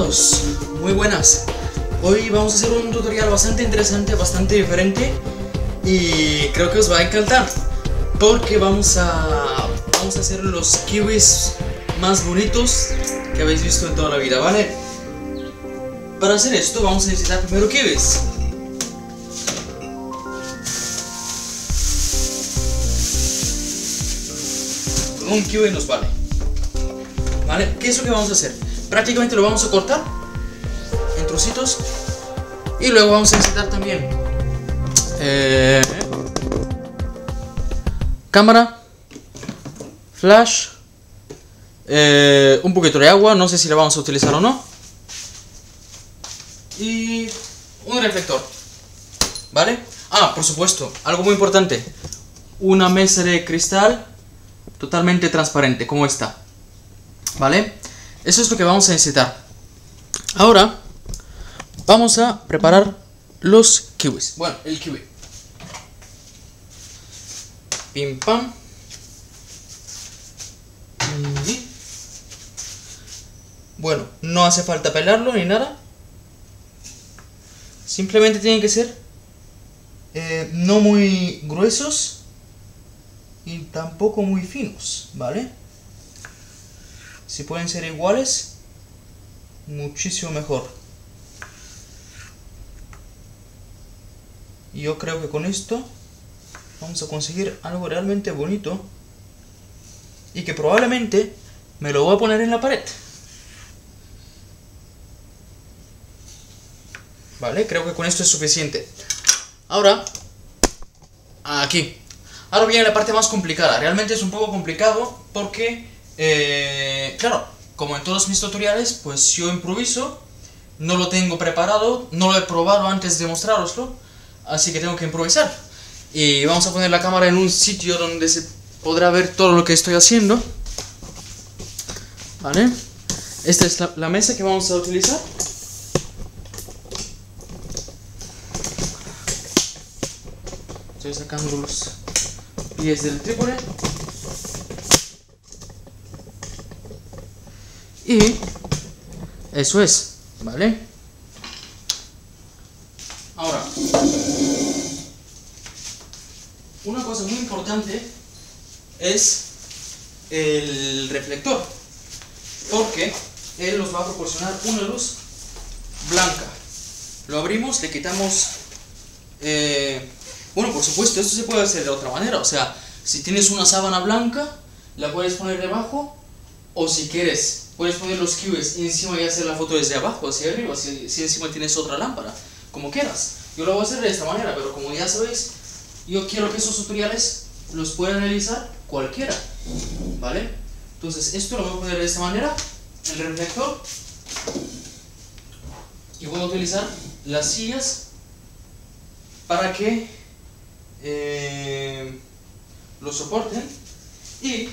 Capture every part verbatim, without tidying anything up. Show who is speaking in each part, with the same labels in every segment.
Speaker 1: todos, muy buenas. Hoy vamos a hacer un tutorial bastante interesante, bastante diferente y creo que os va a encantar porque vamos a, vamos a hacer los kiwis más bonitos que habéis visto en toda la vida, ¿vale? Para hacer esto vamos a necesitar primero kiwis. Con un kiwi nos vale. ¿Vale? ¿Qué es lo que vamos a hacer? Prácticamente lo vamos a cortar en trocitos y luego vamos a necesitar también eh, cámara, flash, eh, un poquito de agua, no sé si la vamos a utilizar o no, y un reflector, ¿vale? Ah, por supuesto, algo muy importante, una mesa de cristal totalmente transparente como esta, ¿vale? Eso es lo que vamos a necesitar. Ahora vamos a preparar los kiwis. Bueno, el kiwi. Pim pam. Y bueno, no hace falta pelarlo ni nada. Simplemente tienen que ser eh, no muy gruesos y tampoco muy finos, ¿vale? Si pueden ser iguales, muchísimo mejor. Y yo creo que con esto vamos a conseguir algo realmente bonito y que probablemente me lo voy a poner en la pared. Vale, creo que con esto es suficiente. Ahora, aquí. Ahora viene la parte más complicada. Realmente es un poco complicado porque... Eh, claro, como en todos mis tutoriales, pues yo improviso, no lo tengo preparado, no lo he probado antes de mostraroslo, así que tengo que improvisar. Y vamos a poner la cámara en un sitio donde se podrá ver todo lo que estoy haciendo. Vale, esta es la, la mesa que vamos a utilizar. Estoy sacando los pies del trípode. Y eso es, ¿vale? Ahora, una cosa muy importante es el reflector, porque él nos va a proporcionar una luz blanca. Lo abrimos, le quitamos... Eh, bueno, por supuesto, esto se puede hacer de otra manera. O sea, si tienes una sábana blanca, la puedes poner debajo. O si quieres, puedes poner los kiwis encima y hacer la foto desde abajo hacia arriba, si, si encima tienes otra lámpara, como quieras. Yo lo voy a hacer de esta manera, pero como ya sabéis, yo quiero que esos tutoriales los pueda realizar cualquiera, ¿vale? Entonces esto lo voy a poner de esta manera, el reflector, y voy a utilizar las sillas para que eh, lo soporten. Y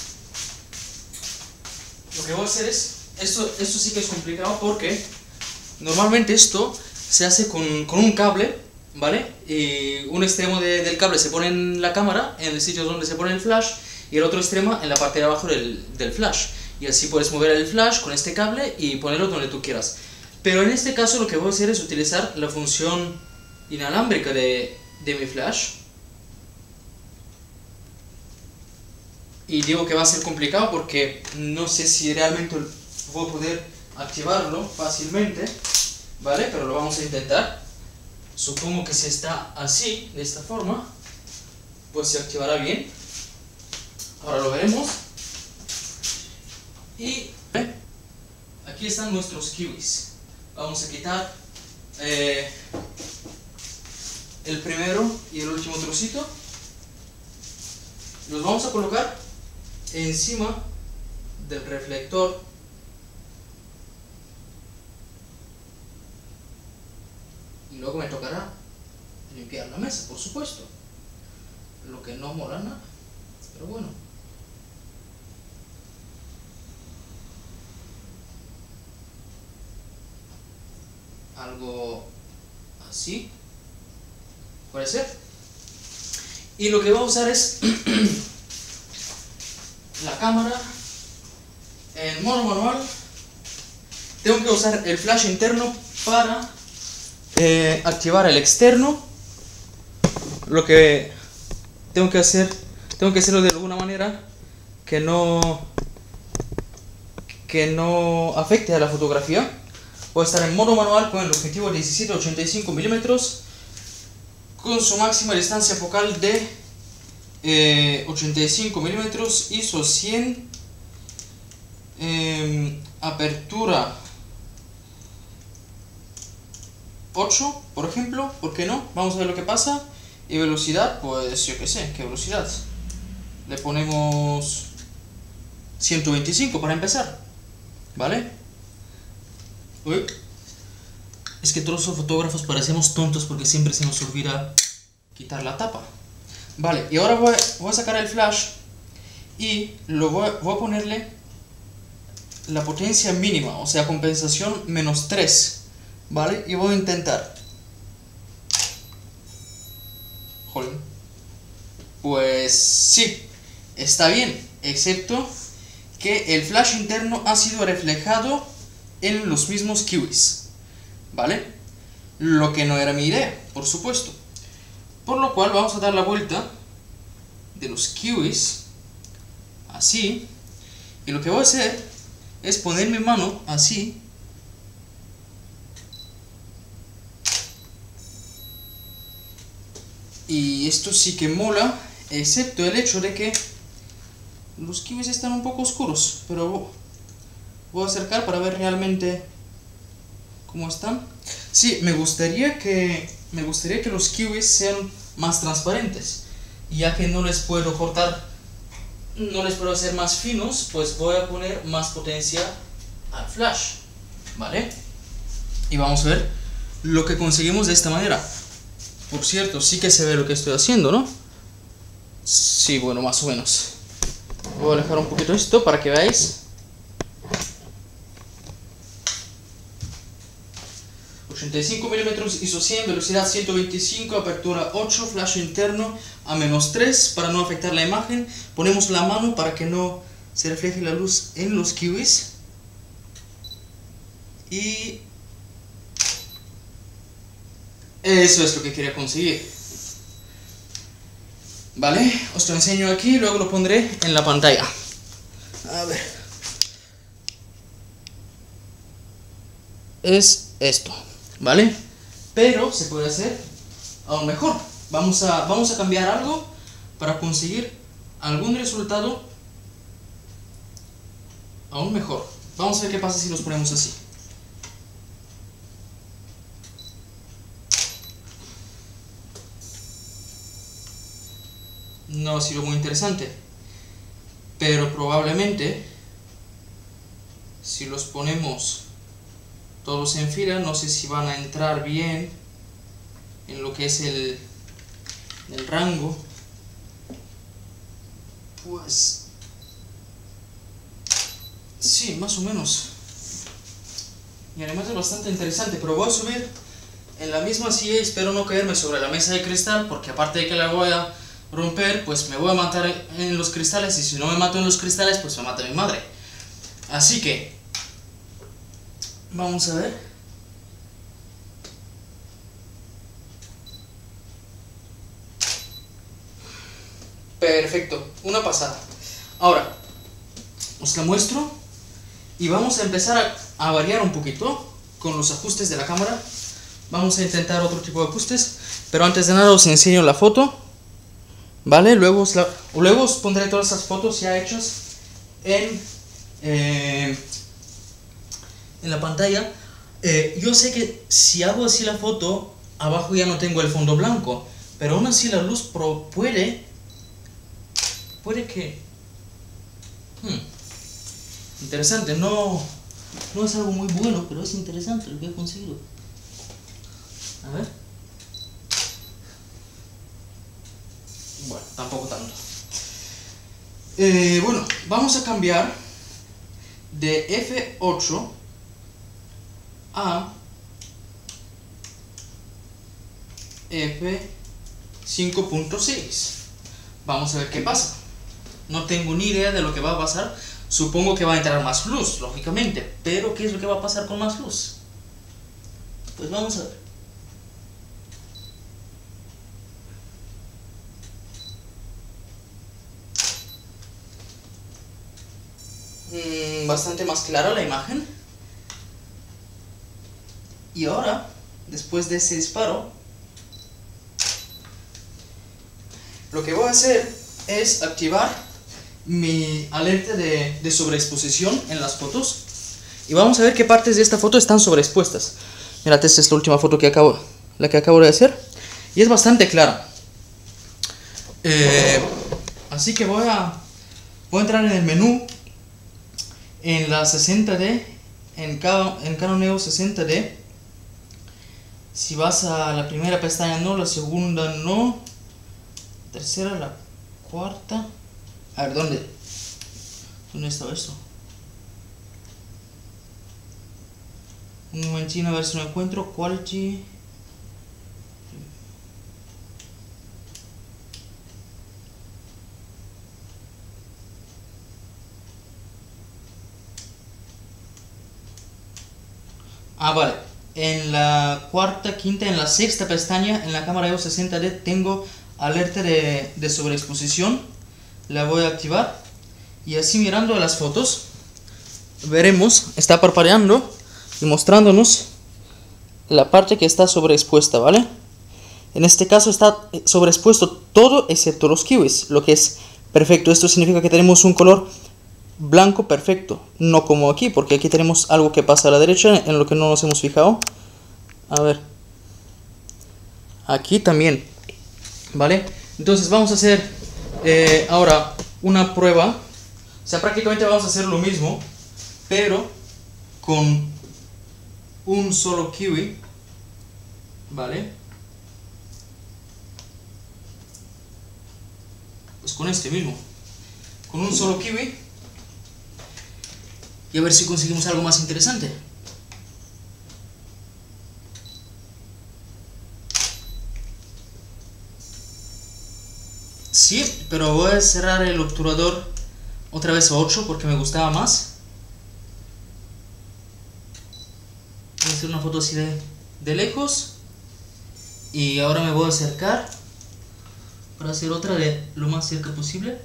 Speaker 1: lo que voy a hacer es, esto, esto sí que es complicado porque normalmente esto se hace con, con un cable, ¿vale? Y un extremo de, del cable se pone en la cámara, en el sitio donde se pone el flash, y el otro extremo en la parte de abajo del, del flash. Y así puedes mover el flash con este cable y ponerlo donde tú quieras. Pero en este caso lo que voy a hacer es utilizar la función inalámbrica de, de mi flash. Y digo que va a ser complicado porque no sé si realmente voy a poder activarlo fácilmente, ¿vale? Pero lo vamos a intentar. Supongo que si está así, de esta forma, pues se activará bien. Ahora lo veremos. Y ¿eh? Aquí están nuestros kiwis. Vamos a quitar eh, el primero y el último trocito. Los vamos a colocar encima del reflector y luego me tocará limpiar la mesa, por supuesto, lo que no mola nada, pero bueno. Algo así puede ser. Y lo que voy a usar es la cámara en modo manual tengo que usar el flash interno para eh, activar el externo. Lo que tengo que hacer, tengo que hacerlo de alguna manera que no, que no afecte a la fotografía. Voy a estar en modo manual con el objetivo diecisiete ochenta y cinco milímetros con su máxima distancia focal de eh, ochenta y cinco milímetros, I S O cien, eh, apertura ocho, por ejemplo, ¿por qué no? Vamos a ver lo que pasa. Y velocidad, pues yo que sé, ¿qué velocidad? Le ponemos ciento veinticinco para empezar, ¿vale? Uy. Es que todos los fotógrafos parecemos tontos porque siempre se nos olvida quitar la tapa. Vale, y ahora voy, voy a sacar el flash y lo voy, voy a ponerle la potencia mínima, o sea, compensación menos tres, ¿vale? Y voy a intentar. Joder. Pues sí, está bien, excepto que el flash interno ha sido reflejado en los mismos kiwis, ¿vale? Lo que no era mi idea, por supuesto. Por lo cual vamos a dar la vuelta de los kiwis así, y lo que voy a hacer es poner mi mano así y esto sí que mola, excepto el hecho de que los kiwis están un poco oscuros, pero voy a acercar para ver realmente cómo están. Sí, me gustaría que me gustaría que los kiwis sean más transparentes, ya que no les puedo cortar, no les puedo hacer más finos, pues voy a poner más potencia al flash, ¿vale? Y vamos a ver lo que conseguimos de esta manera. Por cierto, sí que se ve lo que estoy haciendo, ¿no? Sí, bueno, más o menos. Voy a alejar un poquito esto para que veáis. ochenta y cinco milímetros, I S O cien, velocidad ciento veinticinco, apertura ocho, flash interno a menos tres para no afectar la imagen. Ponemos la mano para que no se refleje la luz en los kiwis. Y eso es lo que quería conseguir. Vale, os lo enseño aquí y luego lo pondré en la pantalla. A ver. Es esto, ¿vale? Pero se puede hacer aún mejor. Vamos a, vamos a cambiar algo para conseguir algún resultado aún mejor. Vamos a ver qué pasa si los ponemos así. No ha sido muy interesante, pero probablemente si los ponemos todos en fila, no sé si van a entrar bien en lo que es el, el rango. Pues sí, más o menos. Y además es bastante interesante, pero voy a subir en la misma silla y espero no caerme sobre la mesa de cristal, porque aparte de que la voy a romper, pues me voy a matar en los cristales, y si no me mato en los cristales, pues me mata mi madre. Así que vamos a ver. Perfecto, una pasada. Ahora os la muestro y vamos a empezar a, a variar un poquito con los ajustes de la cámara. Vamos a intentar otro tipo de ajustes, pero antes de nada os enseño la foto, ¿vale? Luego os, la, luego os pondré todas esas fotos ya hechas en, eh, en la pantalla. Eh, yo sé que si hago así la foto, abajo ya no tengo el fondo blanco, pero aún así la luz pro puede, puede que... Hmm, interesante, no, no es algo muy bueno, pero es interesante lo que he conseguido. A ver. Bueno, tampoco tanto. Eh, bueno, vamos a cambiar de F ocho a F cinco punto seis. Vamos a ver qué pasa. No tengo ni idea de lo que va a pasar. supongo que va a entrar más luz, lógicamente. Pero ¿qué es lo que va a pasar con más luz? Pues vamos a ver. Mm, bastante más clara la imagen. Y ahora, después de ese disparo, lo que voy a hacer es activar mi alerta de, de sobreexposición en las fotos. Y vamos a ver qué partes de esta foto están sobreexpuestas. Mirad, esta es la última foto que acabo, la que acabo de hacer. Y es bastante clara. Eh, así que voy a, voy a entrar en el menú. En la sesenta D, en, en Canon E O S sesenta D, si vas a la primera pestaña no, la segunda no, la tercera, la cuarta, a ver, ¿dónde? ¿Dónde estaba esto? Un momentito a ver si lo encuentro, Quality. Ah, vale. En la cuarta, quinta, en la sexta pestaña, en la cámara E O S sesenta D, tengo alerta de, de sobreexposición. La voy a activar. Y así mirando las fotos, veremos, está parpadeando y mostrándonos la parte que está sobreexpuesta, ¿vale? En este caso está sobreexpuesto todo excepto los kiwis, lo que es perfecto. Esto significa que tenemos un color blanco perfecto, no como aquí, porque aquí tenemos algo que pasa a la derecha en lo que no nos hemos fijado. A ver, aquí también, ¿vale? Entonces vamos a hacer eh, ahora una prueba. O sea, prácticamente vamos a hacer lo mismo, pero con un solo kiwi, ¿vale? Pues con este mismo, con un solo kiwi. Y a ver si conseguimos algo más interesante. Sí, pero voy a cerrar el obturador otra vez a ocho porque me gustaba más. Voy a hacer una foto así de, de lejos. Y ahora me voy a acercar para hacer otra de lo más cerca posible.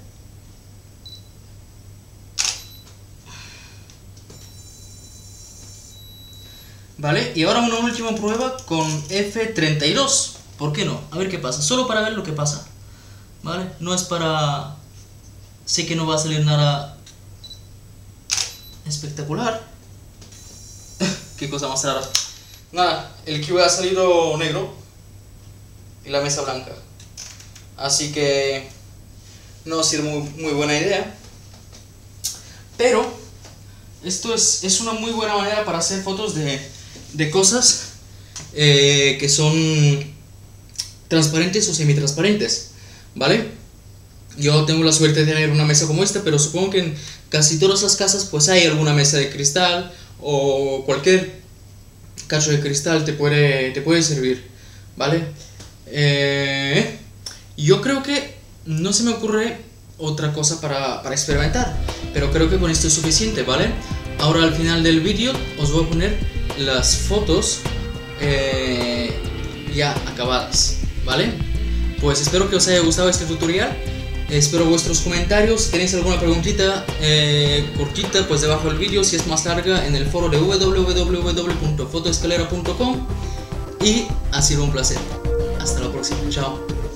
Speaker 1: Vale, y ahora una última prueba con F treinta y dos. ¿Por qué no? A ver qué pasa, solo para ver lo que pasa. Vale, no es para... Sé que no va a salir nada espectacular. Qué cosa más rara. Nada, el kiwi ha salido negro y la mesa blanca. Así que no ha sido muy, muy buena idea. Pero esto es, es una muy buena manera para hacer fotos de, de cosas eh, que son transparentes o semitransparentes, ¿vale? Yo tengo la suerte de tener una mesa como esta, pero supongo que en casi todas las casas pues hay alguna mesa de cristal o cualquier cacho de cristal te puede, te puede servir, ¿vale? Eh, yo creo que no se me ocurre otra cosa para, para experimentar, pero creo que con esto es suficiente, ¿vale? Ahora al final del vídeo os voy a poner las fotos eh, ya acabadas, ¿vale? Pues espero que os haya gustado este tutorial. Espero vuestros comentarios. Si tenéis alguna preguntita eh, cortita, pues debajo del vídeo. Si es más larga, en el foro de w w w punto fotoescalera punto com. Y ha sido un placer. Hasta la próxima. Chao.